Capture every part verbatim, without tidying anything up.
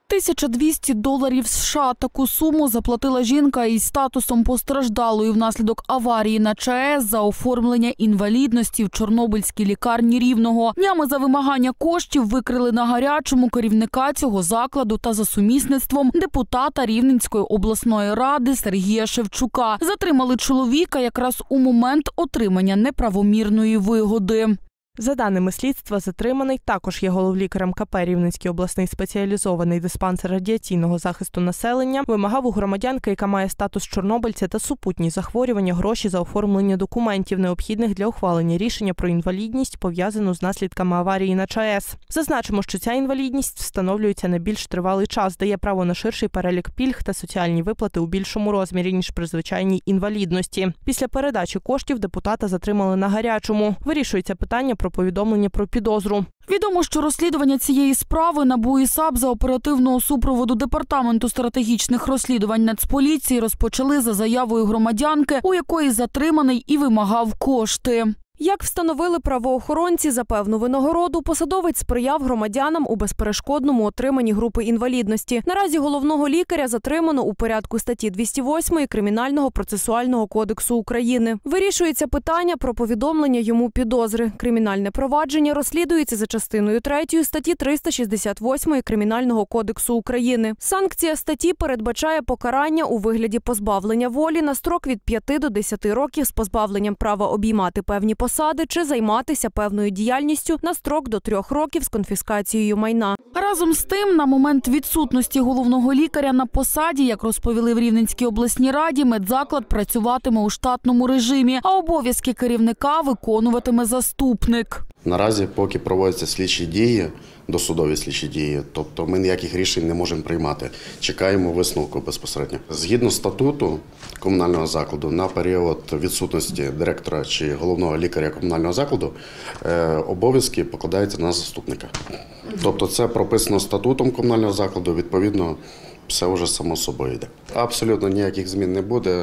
тисяча двісті доларів США. Таку суму заплатила жінка із статусом постраждалої внаслідок аварії на ЧАЕС за оформлення інвалідності в Чорнобильській лікарні Рівного. Днями за вимагання коштів викрили на гарячому керівника цього закладу та за сумісництвом депутата Рівненської обласної ради Сергія Шевчука. Затримали чоловіка якраз у момент отримання неправомірної вигоди. За даними слідства, затриманий також є головлікарем ка пе «Рівненський обласний спеціалізований диспансер радіаційного захисту населення», вимагав у громадянки, яка має статус чорнобильця та супутні захворювання, гроші за оформлення документів, необхідних для ухвалення рішення про інвалідність, пов'язану з наслідками аварії на ЧАЕС. Зазначимо, що ця інвалідність встановлюється на більш тривалий час, дає право на ширший перелік пільг та соціальні виплати у більшому розмірі, ніж при звичайній інвалідності. Після передачі коштів депутата затримали на гарячому. Вирішується питання про повідомлення про підозру. Відомо, що розслідування цієї справи НАБУ і САП за оперативного супроводу Департаменту стратегічних розслідувань Нацполіції розпочали за заявою громадянки, у якої затриманий і вимагав кошти. Як встановили правоохоронці, за певну винагороду посадовець сприяв громадянам у безперешкодному отриманні групи інвалідності. Наразі головного лікаря затримано у порядку статті двісті восьмої Кримінального процесуального кодексу України. Вирішується питання про повідомлення йому підозри. Кримінальне провадження розслідується за частиною третьою статті триста шістдесят восьмої Кримінального кодексу України. Санкція статті передбачає покарання у вигляді позбавлення волі на строк від п'яти до десяти років з позбавленням права обіймати певні посади посади чи займатися певною діяльністю на строк до трьох років з конфіскацією майна. Разом з тим, на момент відсутності головного лікаря на посаді, як розповіли в Рівненській обласній раді, медзаклад працюватиме у штатному режимі, а обов'язки керівника виконуватиме заступник. Наразі, поки проводяться слідчі дії, досудові слідчі дії, тобто ми ніяких рішень не можемо приймати. Чекаємо висновку безпосередньо. Згідно статуту комунального закладу, на період відсутності директора чи головного лікаря комунального закладу обов'язки покладаються на заступника. Тобто це прописано статутом комунального закладу, відповідно, все вже само собою йде. Абсолютно ніяких змін не буде.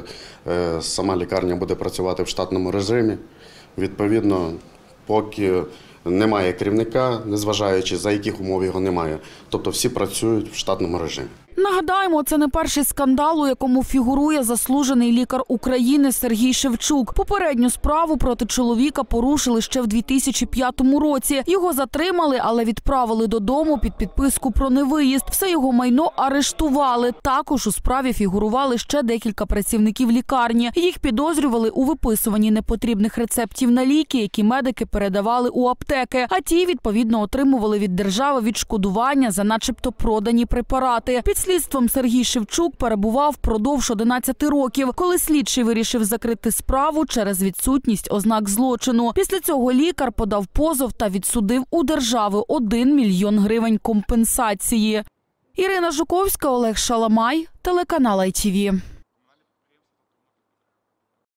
Сама лікарня буде працювати в штатному режимі. Відповідно, поки немає керівника, незважаючи за яких умов його немає. Тобто всі працюють в штатному режимі. Нагадаємо, це не перший скандал, у якому фігурує заслужений лікар України Сергій Шевчук. Попередню справу проти чоловіка порушили ще в дві тисячі п'ятому році. Його затримали, але відправили додому під підписку про невиїзд. Все його майно арештували. Також у справі фігурували ще декілька працівників лікарні. Їх підозрювали у виписуванні непотрібних рецептів на ліки, які медики передавали у аптеки. А ті, відповідно, отримували від держави відшкодування за начебто продані препарати. Під слідством Сергій Шевчук перебував впродовж одинадцяти років, коли слідчий вирішив закрити справу через відсутність ознак злочину. Після цього лікар подав позов та відсудив у держави один мільйон гривень компенсації. Ірина Жуковська, Олег Шаламай, телеканал ай ті ві.